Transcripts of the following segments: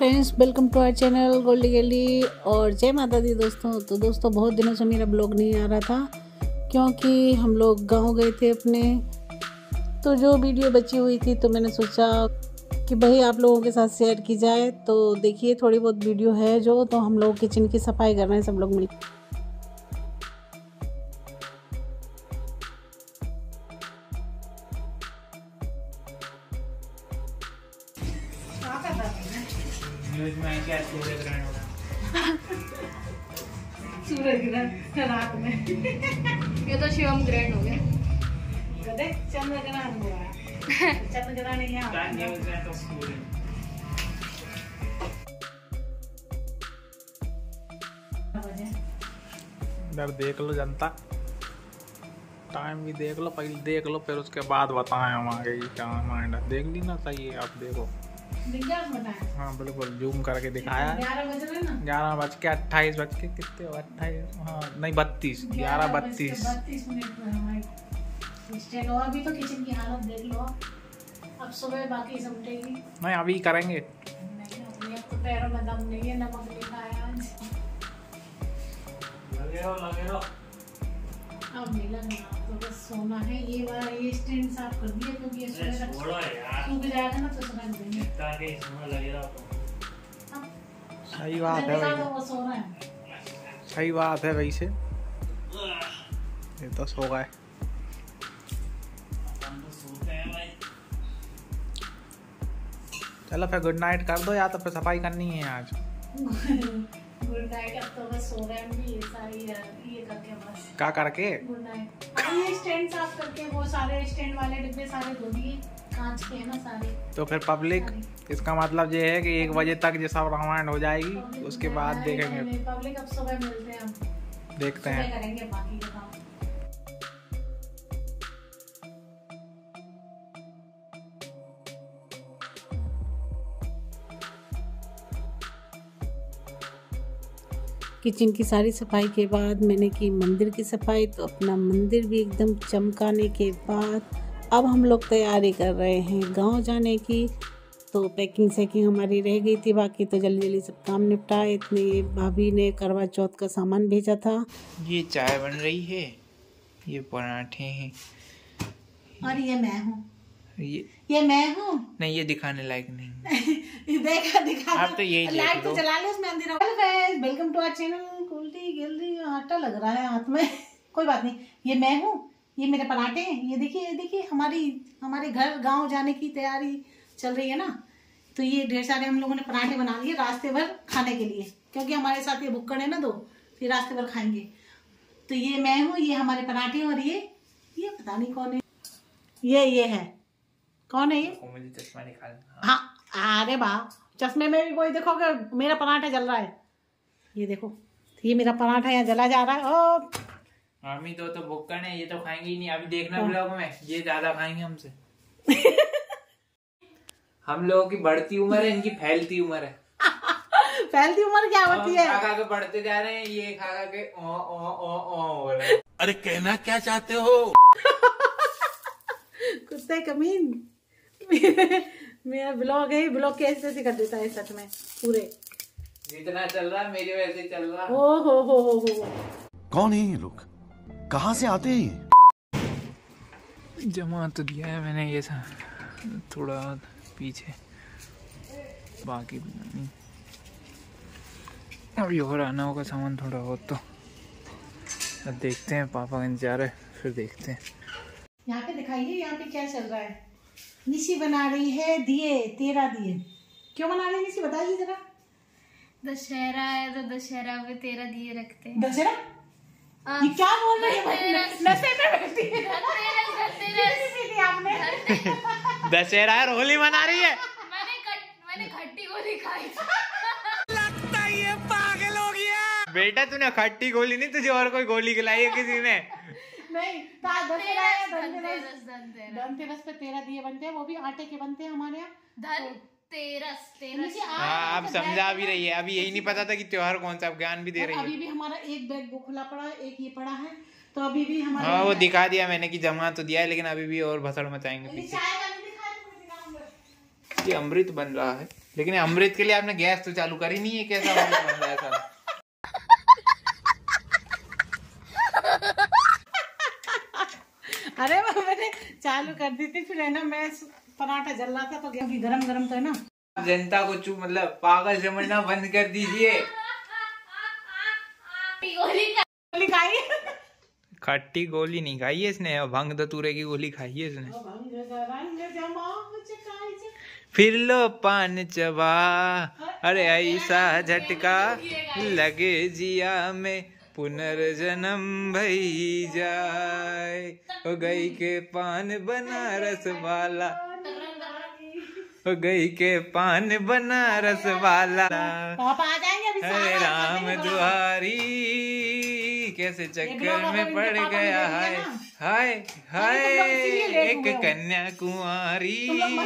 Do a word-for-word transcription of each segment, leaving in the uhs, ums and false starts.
Friends, welcome to our channel Goldy Gali और जय माता दी दोस्तों। तो दोस्तों बहुत दिनों से मेरा ब्लॉग नहीं आ रहा था क्योंकि हम लोग गांव गए थे अपने। तो जो वीडियो बची हुई थी तो मैंने सोचा कि भाई आप लोगों के साथ शेयर की जाए। तो देखिए थोड़ी बहुत वीडियो है जो, तो हम लोग किचन की सफाई कर रहे हैं सब लोग मिल। न्यूज़ में क्या सूर्य ग्रहण हो रहा सूर्य ग्रहण रात में ये तो शिवम ग्रहण हो गया। गधे चंद्र ग्रहण हुआ है। चंद्र ग्रहण यहाँ न्यूज़ में तो सूर्य इधर देख लो जनता, टाइम भी देख लो, पहले देख लो फिर उसके बाद बताएं हम आगे क्या माइंड है। देख ली ना, सही है। आप देखो, हाँ बिल्कुल जूम करके दिखाया। ग्यारह बज रहे ना, ग्यारह बज के अट्ठाईस बज के कितने अट्ठाईस, हाँ नहीं बत्तीस, ग्यारह बत्तीस बत्तीस मिनट में हमारी स्टैंड। और अभी तो किचन की हालत देख लो। अब सुबह बाकी समझेगी नहीं, अभी करेंगे। नहीं, अपने अब तो पैरों में दम नहीं है, नमक लिखा है आज। लगे रहो लगे रहो। अब नहीं लगना, तो बस सोना है। ये वाला ये स्टैंड साफ कर दिया क्योंकि ये सुबह तक सूख जाएगा ना तो सुबह देंगे। सही बात है भाई, वो सो रहा है। सही बात है वैसे। ये तो सो गए। चलो फिर गुड नाइट कर दो, या तो फिर सफाई करनी है आज। Good night. अब तो बस सो रहे हैं भी, ये सारी ये करके बस। क्या करके? Good night. अब ये स्टैंड साफ करके वो सारे स्टैंड वाले डिब्बे सारे धो दिए, कांच के है ना सारे। तो फिर पब्लिक, इसका मतलब ये है कि एक बजे तक ये सब रामायण हो जाएगी, उसके बाद देखेंगे। पब्लिक अब सुबह मिलते हैं, हम देखते हैं करेंगे बाकी का काम। किचन की सारी सफाई के बाद मैंने की मंदिर की सफाई। तो अपना मंदिर भी एकदम चमकाने के बाद अब हम लोग तैयारी कर रहे हैं गांव जाने की। तो पैकिंग सैकिंग हमारी रह गई थी बाकी, तो जल्दी जल्दी सब काम निपटाए। इतने भाभी ने करवा चौथ का सामान भेजा था। ये चाय बन रही है, ये पराठे हैं, और ये मैं हूँ। ये ये मैं हूँ। नहीं, ये दिखाने लायक नहीं। देखा दिखा आप तो यही लाइट तो चला ले उसमें अंधेरा। Hello friends, welcome to our channel Goldy Gali. आटा लग रहा है हाथ में, कोई बात नहीं। ये मैं हूँ, ये मेरे पराठे हैं। ये देखिए, ये देखिए हमारी हमारे घर गांव जाने की तैयारी चल रही है ना। तो ये ढेर सारे हम लोगों ने पराठे बना लिए रास्ते भर खाने के लिए, क्योंकि हमारे साथ ये भुक्कड़ है ना दो, फिर रास्ते भर खाएंगे। तो ये मैं हूँ, ये हमारे पराठे। और ये ये पता नहीं कौन है, ये ये है कौन है ये? मुझे चश्मा निकाल। हाँ, अरे वाह, चश्मे में भी कोई देखोगे मेरा पराठा जल रहा है। ये देखो, ये मेरा पराठा यहाँ जला जा रहा है। ओ मम्मी तो तो भुक्कड़ है, ये तो खाएंगे ही नहीं। अभी देखना ब्लॉग में, ये ज्यादा खाएंगे हमसे। हम लोगों की बढ़ती उम्र है, इनकी फैलती उम्र है। फैलती उम्र क्या होती है? खा खा के बढ़ते जा रहे हैं, ये खा खा के ओ ओ ओ ओ हो रहे हैं। अरे कहना क्या चाहते हो? कुत्ते कमीन। मेरा ब्लॉग है, ब्लॉग कैसे ऐसे कर देता है सच में पूरे। जितना चल रहा है मेरे वैसे ही चल रहा है। ओ हो हो हो हो। कौन है ये लोग, कहाँ से आते हैं? जमा तो दिया है मैंने, ये सा थोड़ा पीछे, बाकी नहीं। अभी और आना होगा सामान थोड़ा बहुत। तो अब देखते हैं, पापा का इंतजार है, फिर देखते हैं। यहाँ पे दिखाइए, यहाँ पे क्या चल रहा है। निशी बना रही है दिए, तेरह दिए। क्यों बना रही है निशी, बताइए जरा। दशहरा है तो दशहरा पे तेरह दिए रखते हैं। दशहरा? ये क्या बोल रही है? नशे में बैठी है। आपने दशहरा है, होली मना रही है। मैंने कट, मैंने खट्टी गोली खाई। लगता है ये पागल हो गया। बेटा तूने खट्टी गोली नहीं, तुझे और कोई गोली खिलाई है किसी ने? नहीं, धनतेरस पे तेरह दिए बनते हैं, वो भी आटे के बनते हैं हमारे यहाँ। धनतेरस, तेरस। हाँ, आप समझा भी रही है। अभी यही नहीं पता था कि त्योहार कौन सा, ज्ञान भी दे रही है। अभी भी हमारा एक बैग वो खुला पड़ा है, एक ये पड़ा है, तो अभी भी हमारा। हाँ, वो दिखा दिया मैंने कि जमा तो दिया है, लेकिन अभी भी और भसड़ मचाएंगे पीछे। ये अमृत बन रहा है। लेकिन अमृत के लिए आपने गैस तो चालू करी नहीं है, कैसा अमृत बन रहा है सारा? अरे वो मैंने चालू कर दी थी, फिर है ना मैं पराठा जल रहा था तो क्योंकि गरम गरम तो है ना। जनता को चुप मतलब पागल समझना बंद कर दीजिए। गोली खाई, खट्टी गोली नहीं खाई है इसने, भंग धतूरे की गोली खाई है इसने। फिर लो पान चबा, अरे ऐसा झटका लगे जिया में पुनर्जन्म भई जाए। हो गई के पान बनारस वाला, हो गई के पान बनारस वाला। पापा आ जाएंगे अभी। हरे राम दुआरी, कैसे चक्कर में पड़ गया है, हाय हाय एक कन्या कुंवारी,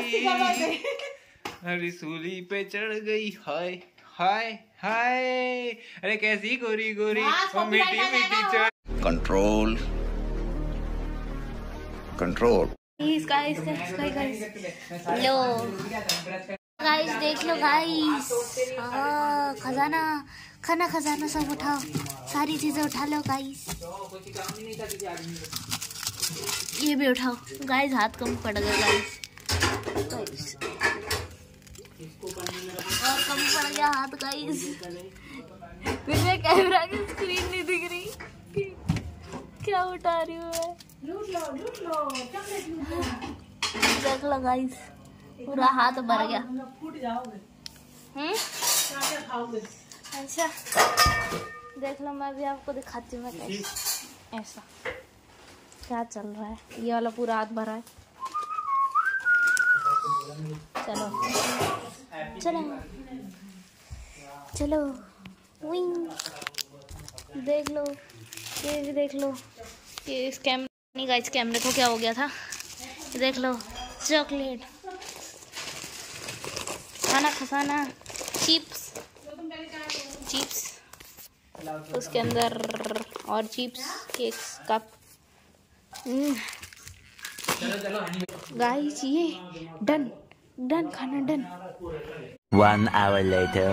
हरी सूली पे चढ़ गई, हाय हाय हाय। अरे कैसी गोरी गोरी वो मीठी मीठी चोर। Control control. Guys guys guys लो गाइस, देख लो गाइस, खजाना खाना खजाना सब उठाओ, सारी चीजें उठा लो गाइस। ये भी उठाओ गाइस, हाथ कम पड़ गया गाइस, और कम पड़ गया हाथ गाइस। मुझे कैमरा की स्क्रीन नहीं दिख रही, क्या उठा रही हूँ मैं। लूट लो लूट लो, देख लो गाइस, पूरा हाथ भर गया। फूट जाओगे। हम्म क्या खाओगे? अच्छा देख लो, मैं भी आपको दिखाती हूँ मैं कैसे, ऐसा क्या चल रहा है। ये वाला पूरा हाथ भरा है। चलो चलो चलो विंग, देख लो ये भी देख लो। ये इस कैमरे नहीं गाइस, कैमरे को क्या हो गया था, ये देख लो चॉकलेट, खाना खसाना, चिप्स चिप्स, उसके अंदर और चिप्स, केक्स, कप। गाइस ये डन डन, खाना डन। One hour later.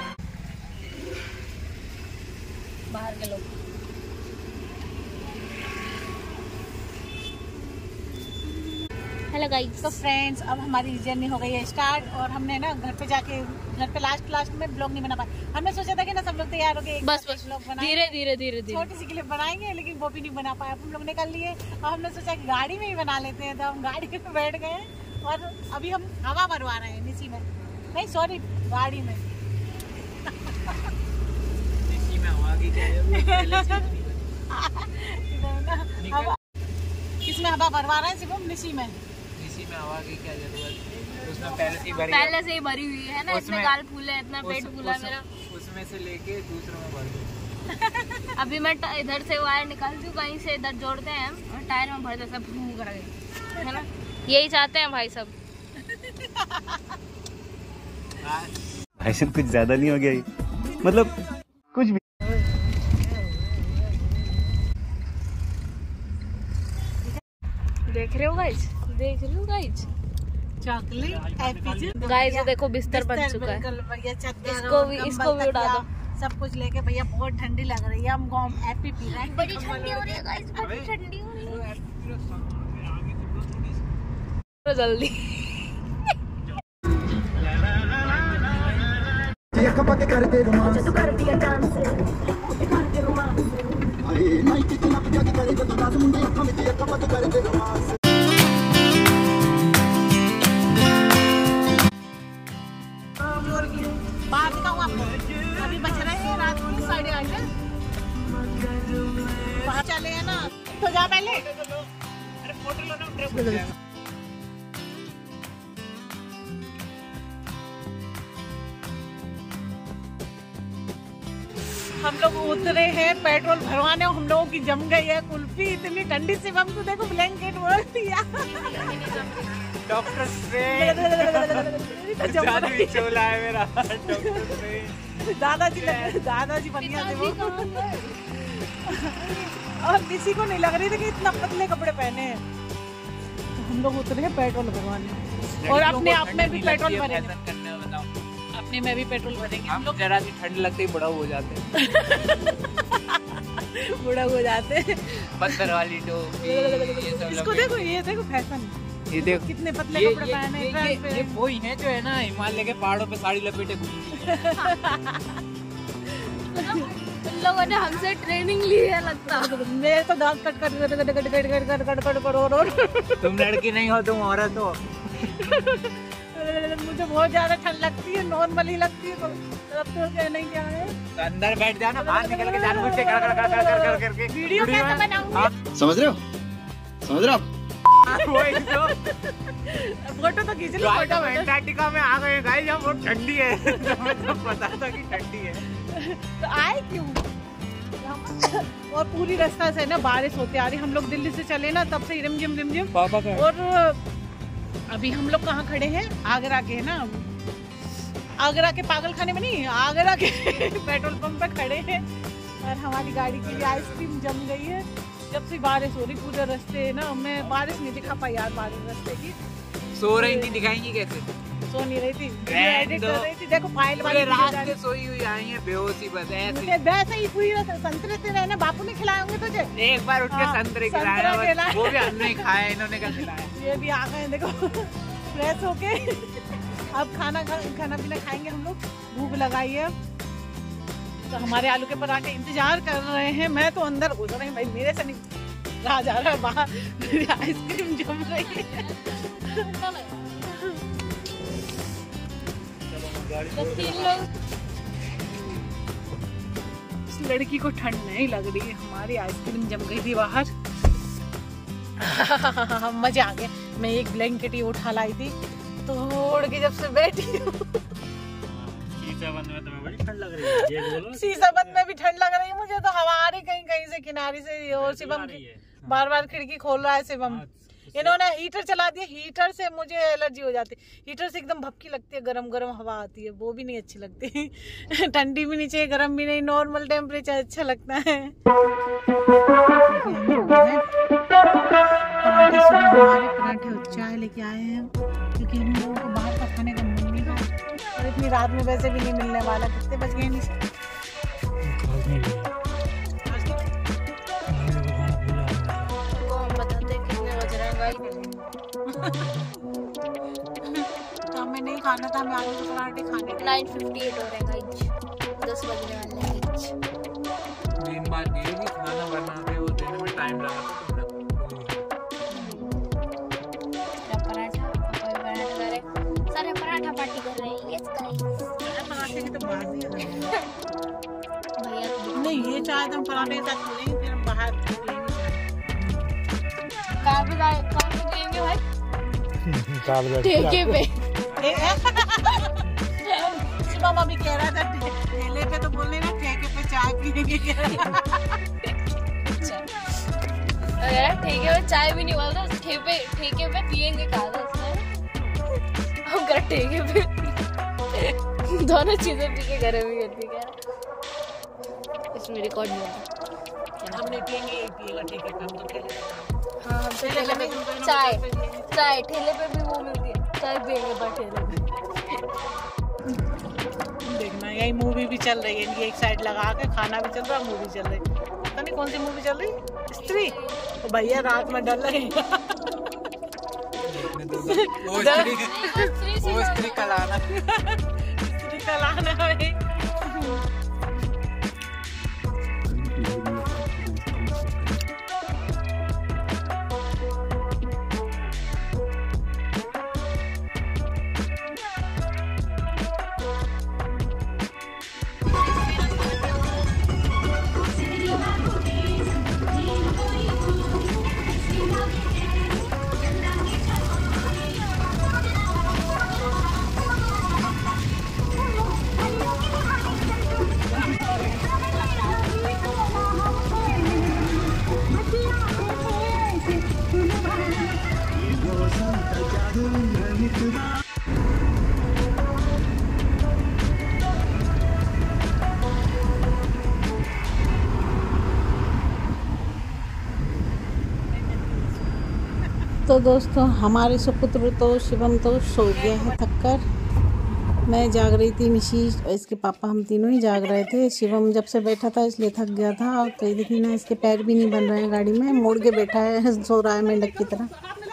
बाहर के लोग हेलो गाइस। तो फ्रेंड्स अब हमारी जर्नी हो गई है स्टार्ट, और हमने ना घर पे जाके, घर पे लास्ट लास्ट में ब्लॉग नहीं बना पाए। हमने सोचा था कि ना सब लोग तैयार हो गए बस बस धीरे धीरे धीरे धीरे छोटी सी क्लिप बनाएंगे, लेकिन वो भी नहीं बना पाए। अब हम लोग निकल लिए और हमने सोचा कि गाड़ी में ही बना लेते हैं, तो हम गाड़ी में बैठ गए और अभी हम हवा भरवा रहे हैं निसी में, नहीं सॉरी गाड़ी में। निसी में हवा की क्या जरूरत? किसमें हवा भरवा रहे हैं? सिर्फ निसी में। निसी में हवा की क्या जरूरत? उसमें पहले से ही भरी, पहले से ही भरी हुई है ना, इतने गाल फूले, इतना पेट फूला मेरा, उसमें से लेके दूसरों में भर दो। अभी मैं इधर से वायर निकालती हूँ, कहीं से इधर जोड़ते हैं हम और टायर में भर देते हैं, भूख कर गए, है ना, यही चाहते हैं भाई सब। ऐसे कुछ ज्यादा नहीं हो गया ये? मतलब कुछ भी। देख रहे हो गाइस, देख रहे हो गाइस, चॉकलेट गाइस ये देखो बिस्तर बन चुका है, इसको भी इसको भी उड़ा दो। सब कुछ लेके भैया, बहुत ठंडी लग रही है, हम गाँव हैप्पी पी रहे हैं। बड़ी ठंडी हो रही है गाइस, बड़ी ठंडी हो रही है। तो जल्दी बाहर दिखाऊं आपको, अभी बच रहे हैं रात को साढ़े आठ, बाहर चले हैं ना, तो जा पहले। अरे फोटो लो ना। हम लोग उतरे हैं पेट्रोल भरवाने, हम लोगों की जम गई है कुल्फी, इतनी ठंडी से हमको देखो ब्लैंकेट बोल दिया। डॉक्टर स्ट्रेंज जादुई चोला है मेरा, डॉक्टर स्ट्रेंज। दादाजी दादाजी बन गया थे वो, और किसी को नहीं लग रही थी कि इतना पतले कपड़े पहने हैं। तो हम लोग उतरे हैं पेट्रोल भरवाने, और अपने आप में भी पेट्रोल भरे। अपने में भी पेट्रोल भरेंगे हम लोग। जरा सी ठंड लगती ही बुढ़ा हो जाते हैं। बुढ़ा हो जाते हैं। पत्थर वाली टोपी, ये सब इसको देखो, ये देखो फैशन, ये देखो कितने पतले ये कपड़े ये, पहने ये, ये, ये वही है जो है ना हिमालय के पहाड़ों पे साड़ी लपेटे घूमती है। उन लोगों ने हमसे ट्रेनिंग ली है लगता। मेरे तो दांत कट कर cut cut cut cut cut cut cut cut. तुम लड़की नहीं हो, तुम औरत हो। मुझे बहुत ज्यादा ठंड लगती है, नॉर्मल ही लगती है। तो अब तो कहना ही क्या है। तो अंदर बैठ जाना, बाहर निकल के जानबूझ के कर कर कर कर कर करके वीडियो कैसे बनाऊंगी? समझ रहे हो समझ रहे हो वही तो फोटो तो खींच लो। फोटो अंटार्कटिका में आ गए गाइस, यहाँ बहुत ठंडी है। तो पता था कि ठंडी है, तो आए क्यों? और पूरी रास्ता से ना बारिश होती आ रही। हम लोग दिल्ली से चले ना तब से रिमझिम रिमझिम। पापा का और अभी हम लोग कहाँ खड़े हैं? आगरा के है ना, आगरा के पागल खाने में नहीं, आगरा के पेट्रोल पंप पे खड़े हैं। और हमारी गाड़ी के लिए आइसक्रीम जम गई है। जब से बारिश हो रही पूरे रास्ते ना, मैं बारिश नहीं दिखा पाई यार। बारिश रास्ते की सो रही थी, दिखाएंगी कैसे? सो नहीं रही थी, रहने एडिट दो। कर रही थी। देखो फाइल वाली पूरे रास्ते सोई हुई आई है, बेहोशी बस ऐसे। मुझे वैसे ही पूरी रात संतरे से रहना। बापू ने खिलाए होंगे तुझे। एक बार उठ के हाँ, संतरे संतरा खिलाया, खिलाया। बस वो भी हमने ही खाया, इन्होंने क्या खिलाया? ये भी आ गए देखो फ्रेश होके। अब खाना खा, खाना पीना खाएंगे हम लोग। भूख लगाई है तो हमारे आलू के पराठे इंतजार कर रहे हैं। मैं तो अंदर घुस रही हूँ भाई, मेरे से नहीं रहा जा रहा है बाहर। मेरी आइसक्रीम जम रही है। तो तीन लोग इस लड़की को ठंड नहीं लग रही है, हमारी आइसक्रीम जम गई थी बाहर। मजे आ गए। मैं एक ब्लैंकेट ही उठा लाई थी, तो उड़ के जब से बैठी हूँ। शीशा बंद में तुम्हें बड़ी ठंड लग रही है, ये बोलो। शीशा बंद में भी ठंड लग रही है मुझे। तो हवा आ रही कहीं कहीं से किनारे से। और शिवम बार बार खिड़की खोल रहा है शिवम। इन्होंने हीटर चला दिया। हीटर से मुझे एलर्जी हो जाती है। हीटर से एकदम भपकी लगती है, गरम गरम हवा आती है, वो भी नहीं अच्छी लगती। ठंडी भी नहीं चाहिए, गरम भी नहीं, नॉर्मल टेम्परेचर अच्छा लगता है। पराठे सुबह हमारे पराठे और चाय लेके आए हैं, क्योंकि हम लोगों को बाहर का खाने का मन नहीं था। और इतनी रात में वैसे भी नहीं मिलने वाला। कितने बज गए? नहीं तो हमें नहीं खाना था, हमें आलू के पराठे खाने थे। नाइन फिफ्टी एट हो रहे हैं गाइस, दस बजने वाले हैं गाइस। मेन बात ये है कि खाना बनाते हो देने में टाइम लगा था मेरा पराठा, पापा भी पराठा कर रहे हैं, सारे पराठा पार्टी कर रहे हैं। Yes guys. पराठे की तो बात ही है। भैया नहीं, ये चाय तो हम पराठे के साथ लेंगे, फिर हम बाहर लेंगे। कहाँ पे जाए, कहाँ पे जाएंगे भाई? ठेके पे। शिवम अभी कह रहा था ठेले पे, तो बोलने ना ठेके पे चाय पीएंगे। अच्छा, अगर ठेके पे चाय भी नहीं बोलता, ठेके ठेके पे पिएंगे कहा था उसने। हम घर ठेके पे दोनों चीजें पी के घर में करती क्या? इसमें रिकॉर्ड नहीं होता। हमने पिएंगे, ये पिएगा ठेके पे, हम तो ठेले पे। हाँ, हम ठेले पे चाय चाय ठेले पे भी वो मिलती है, चाय पिएंगे पर ठेले पे। देखना, यही मूवी भी चल रही है इनकी, एक साइड लगा के खाना भी चल रहा है, मूवी चल रही है। पता नहीं कौन सी मूवी चल रही, स्त्री। तो भैया रात में डर लगेगा। वो स्त्री वो स्त्री कलाना स्त्री कलाना भाई। तो दोस्तों, हमारे सुपुत्र तो शिवम तो सो गया है थककर। मैं जाग रही थी, निशी, इसके पापा, हम तीनों ही जाग रहे थे। शिवम जब से बैठा था इसलिए थक गया था, और कहीं देखी ना इसके पैर भी नहीं बन रहे हैं गाड़ी में, मोड़ के बैठा है, सो रहा है मेंढक की तरह।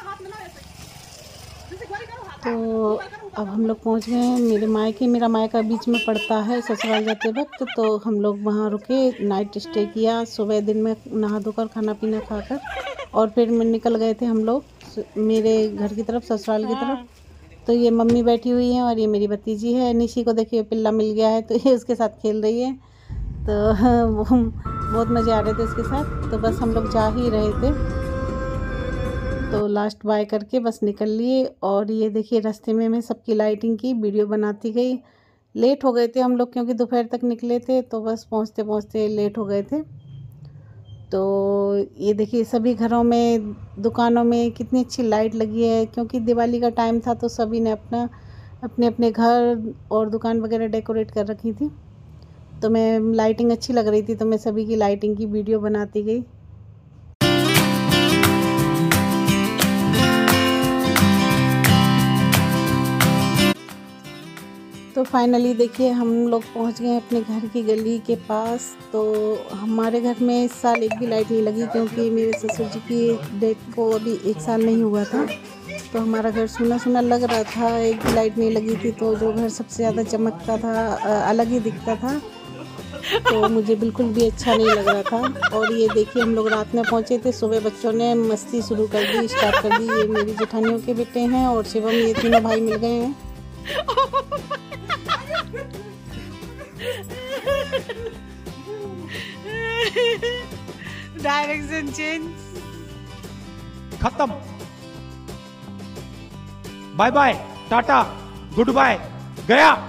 तो अब हम लोग पहुंच गए हैं मेरे मायके। मेरा मायका बीच में पड़ता है ससुराल जाते वक्त, तो हम लोग वहाँ रुके, नाइट स्टे किया। सुबह दिन में नहा धोकर खाना पीना खाकर और फिर में निकल गए थे हम लोग मेरे घर की तरफ, ससुराल की तरफ। तो ये मम्मी बैठी हुई हैं और ये मेरी भतीजी है। निशी को देखिए पिल्ला मिल गया है, तो ये उसके साथ खेल रही है। तो वो बहुत मज़े आ रहे थे इसके साथ। तो बस हम लोग जा ही रहे थे, तो लास्ट बाय करके बस निकल लिए। और ये देखिए रास्ते में मैं सबकी लाइटिंग की वीडियो बनाती गई। लेट हो गए थे हम लोग क्योंकि दोपहर तक निकले थे, तो बस पहुंचते पहुंचते लेट हो गए थे। तो ये देखिए सभी घरों में, दुकानों में कितनी अच्छी लाइट लगी है, क्योंकि दिवाली का टाइम था, तो सभी ने अपना अपने अपने घर और दुकान वगैरह डेकोरेट कर रखी थी। तो मैं, लाइटिंग अच्छी लग रही थी, तो मैं सभी की लाइटिंग की वीडियो बनाती गई। तो फाइनली देखिए हम लोग पहुंच गए अपने घर की गली के पास। तो हमारे घर में इस साल एक भी लाइट नहीं लगी, क्योंकि मेरे ससुर जी की डेथ को अभी एक साल नहीं हुआ था। तो हमारा घर सुना सुना लग रहा था, एक भी लाइट नहीं लगी थी। तो जो घर सबसे ज़्यादा चमकता था, अलग ही दिखता था, तो मुझे बिल्कुल भी अच्छा नहीं लग रहा था। और ये देखिए हम लोग रात में पहुँचे थे, सुबह बच्चों ने मस्ती शुरू कर दी, स्टार्ट कर दी। ये मेरी जेठानियों के बेटे हैं और शिवम, ये तीनों भाई मिल गए हैं। डायरेक्शन चेंज, खत्म, bye bye, tata, good bye, गया।